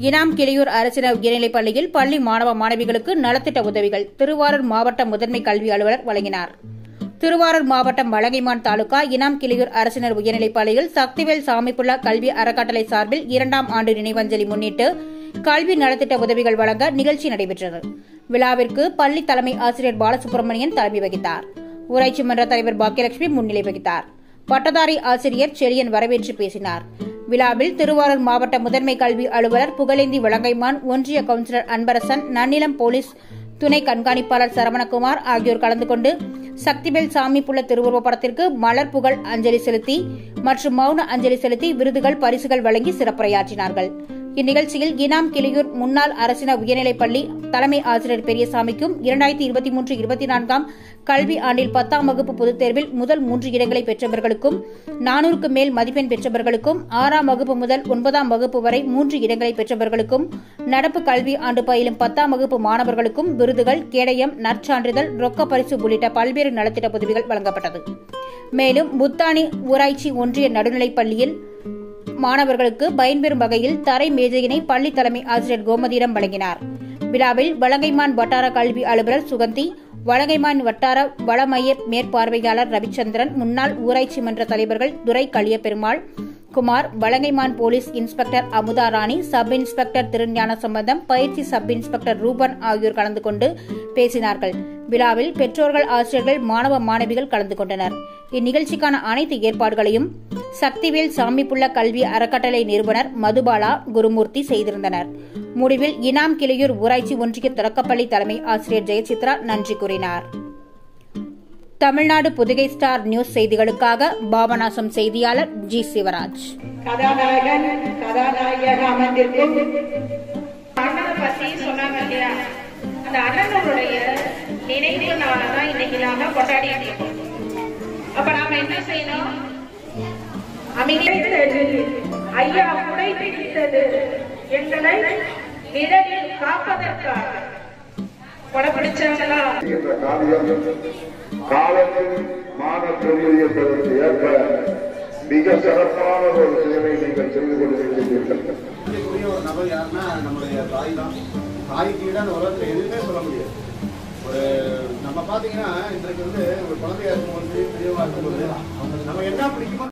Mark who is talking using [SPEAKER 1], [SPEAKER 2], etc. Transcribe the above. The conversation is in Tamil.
[SPEAKER 1] இனாம் கிளியூர் அரசினர் உயர்நிலைப் பள்ளியில் பள்ளி மாணவ மாணவிகளுக்கு நலத்திட்ட உதவிகள் திருவாரூர் மாவட்ட முதன்மை கல்வி அலுவலர் வழங்கினார். திருவாரூர் மாவட்டம் வலங்கைமான் தாலுகா இனாம் கிளியூர் அரசினர் உயர்நிலைப் பள்ளியில் சக்திவேல் சாமிப்புல்லா கல்வி அறக்கட்டளை சார்பில் 2ஆம் ஆண்டு நினைவஞ்சலி முன்னிட்டு கல்வி நலத்திட்ட உதவிகள் வழங்க நிகழ்ச்சி நடைபெற்றது. விழாவிற்கு பள்ளி தலைமை ஆசிரியர் பாலசுப்ரமணியன் தலைமை வகித்தார். ஊராட்சி மன்ற தலைவர் பாக்கியலட்சுமி முன்னிலை வகித்தார். பட்டதாரி ஆசிரியர் செழியன் வரவேற்று பேசினார். விழாவில் திருவாரூர் மாவட்ட முதன்மை கல்வி அலுவலர் புகழேந்தி வலங்கைமான், ஒன்றிய கவுன்சிலர் அன்பரசன், நன்னிலம் போலீஸ் துணை கண்காணிப்பாளர் சரவணகுமார் ஆகியோர் கலந்து கொண்டு சக்திவேல் சாமிப்புள்ள திருவுருவப் படத்திற்கு மலர் புகழ் அஞ்சலி செலுத்தி மற்றும் மௌன அஞ்சலி செலுத்தி விருதுகள் பரிசுகள் வழங்கி சிறப்புரையாற்றினார்கள். இந்நிகழ்ச்சியில் இனாம் கிளியூர் முன்னாள் அரசினர் உயர்நிலைப் பள்ளி தலைமை ஆசிரியர் பெரியசாமிக்கும் 2023-24 கல்வி ஆண்டில் 10ஆம் வகுப்பு பொதுத் தேர்வில் முதல் 3 இடங்களை பெற்றவர்களுக்கும் 400க்கு மேல் மதிப்பெண் பெற்றவர்களுக்கும் 6ஆம் வகுப்பு முதல் 9ஆம் வகுப்பு வரை 3 இடங்களை பெற்றவர்களுக்கும் நடப்பு கல்வி ஆண்டு பயிலும் 10ஆம் வகுப்பு மாணவர்களுக்கும் விருதுகள், கேடயம், நற்சான்றிதழ், ரொக்க பரிசு உள்ளிட்ட பல்வேறு நலத்திட்ட உதவிகள் வழங்கப்பட்டது. மேலும் புத்தானி ஊராட்சி ஒன்றிய நடுநிலைப் பள்ளியில் மாணவர்களுக்கு பயன்பெறும் வகையில் தரை மேஜையினை பள்ளி தலைமை ஆசிரியர் கோமதியிடம் வழங்கினார். விழாவில் வலங்கைமான் வட்டார கல்வி அலுவலர் சுகந்தி, வலங்கைமான் வட்டார வளமைய மேற்பார்வையாளர் ரவிச்சந்திரன், முன்னாள் ஊராட்சி மன்ற தலைவர்கள் Durai Kaliyaperumal, Kumar, Valangaiman police inspector Amudha Rani, sub inspector Thirugnana Sambandham, பயிற்சி சப் இன்ஸ்பெக்டர் ரூபன் ஆகியோர் கலந்து கொண்டு பேசினார்கள். விழாவில் பெற்றோர்கள், ஆசிரியர்கள், மாணவ மாணவிகள் கலந்து கொண்டனர். இந்நிகழ்ச்சிக்கான அனைத்து ஏற்பாடுகளையும் சக்திவேல் சாமிப்புள்ள கல்வி அறக்கட்டளை நிறுவனர் மதுபாலா, குருமூர்த்தி செய்திருந்தனர். முடிவில் இனாம் கிளியூர் ஊராட்சி ஒன்றிய தொடக்கப்பள்ளி தலைமை ஆசிரியர் ஜெயசித்ரா நன்றி கூறினார். தமிழ்நாடு புதுகை ஸ்டார் நியூஸ் செய்திகளுக்காக பாபநாசம் செய்தியாளர் ஜி. சிவராஜ்.
[SPEAKER 2] கதாநாயகன் கதாநாயக அமர்ந்திருக்கும் அண்ணனை பத்தி சொன்னாங்க இல்லையா, அந்த அண்ணனுடைய நினைவு நாளதான் இன்னைக்கு நாம கொண்டாடிட்டு இருக்கோம். அப்ப நாம என்ன செய்யணும்? ஐயா உடை பிடித்தது எங்களை நிழலில் காப்பதற்காக படம் பிடிச்சாங்களா?
[SPEAKER 3] காலத்தில் மாணவர்களுக்கு ஏற்ப மிக சிறப்பான ஒரு சேவை நீங்கள் செய்து கொண்டிருக்கிறீர்கள்.
[SPEAKER 4] ஒரு நபர் யாருன்னா நம்மளுடைய தாய் தான். தாய்க்கு அந்த உலகத்தில் எதுவுமே சொல்ல முடியாது. ஒரு நம்ம பாத்தீங்கன்னா இன்றைக்கு ஒரு குழந்தையா இருக்கும்போது, பெரியவா இருக்கும்போது நம்ம என்ன பிடிக்குமோ